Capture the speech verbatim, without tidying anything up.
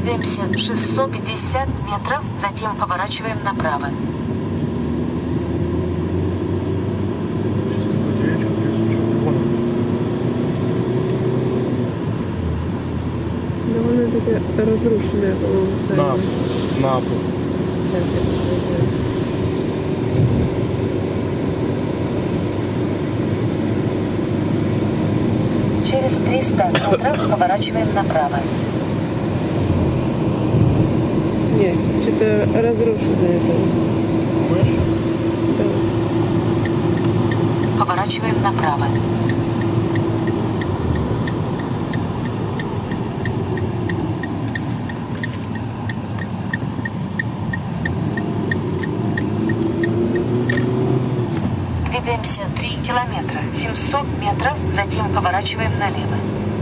Двигаемся шестьсот пятьдесят метров, затем поворачиваем направо. Довольно такая разрушенная, по-моему, здание. На, на пол. Сейчас я посмотрю. Через триста метров поворачиваем направо. Нет, что-то разрушенное там. Понимаешь? Да. Поворачиваем направо. Двигаемся три километра, семьсот метров, затем поворачиваем налево.